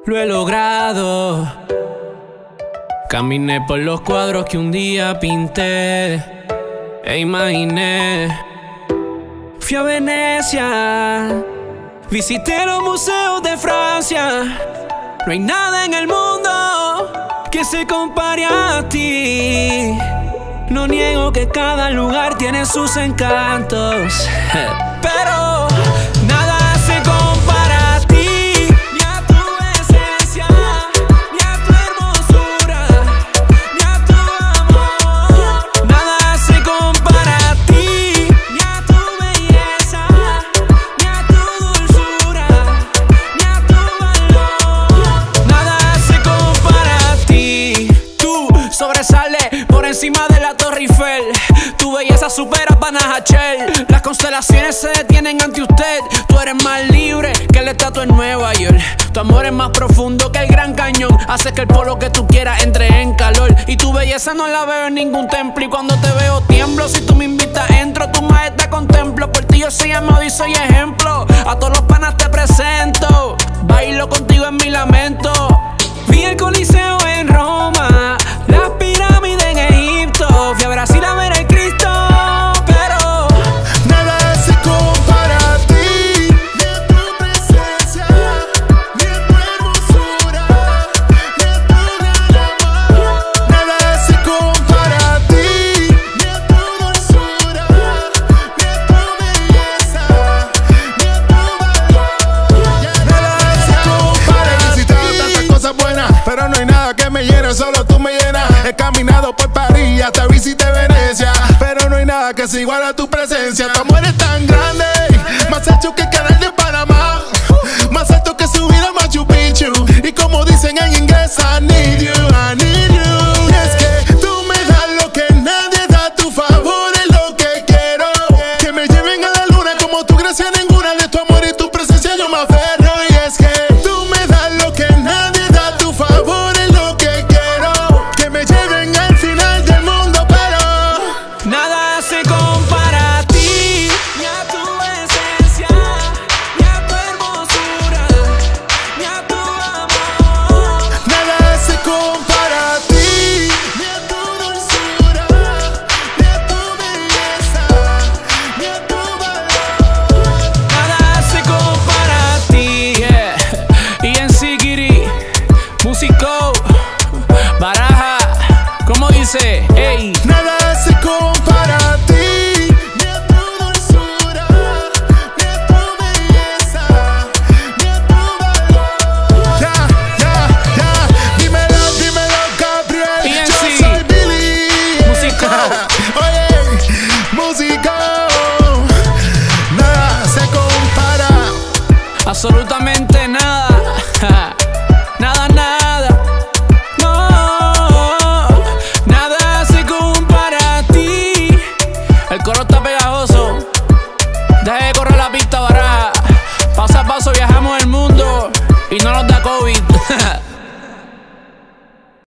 Lo he logrado. Caminé por los cuadros que un día pinté e imaginé. Fui a Venecia, visité los museos de Francia. No hay nada en el mundo que se compare a ti. No niego que cada lugar tiene sus encantos, pero nada se compara a ti, ni a tu esencia, ni a tu hermosura, ni a tu amor. Nada se compara a ti, ni a tu belleza, ni a tu dulzura, ni a tu valor. Nada se compara a ti. Tú sobresales por encima de la Torre Eiffel. Tu belleza supera a Panajachel. Las constelaciones se detienen ante usted. Tú eres más libre que el estatua en Nueva York. Tu amor es más profundo que el Gran Cañón. Hace que el polo que tú quieras entre en calor. Y tu belleza no la veo en ningún templo. Y cuando te veo tiemblo. Si tú me invitas entro, tu majestad contemplo. Por ti yo soy amado y soy ejemplo. A todos los panas te presento. Bailo contigo en mi lamento. Vi el Coliseo en Roma, las pirámides en Egipto. Fui a Brasil a ver al Cristo, pero nada se compara a ti, ni a tu presencia, ni a tu hermosura, ni a tu gran amor. Nada se compara a ti, ni a tu dulzura, ni a tu belleza, ni a tu valor. Nada se compara. He visitado tantas cosas buenas, pero no hay nada que me llene, solo tú me llenas. He caminado por París y hasta visité Venecia, pero no hay nada que se iguala a tu presencia. Tu amor es tan grande, más hecho que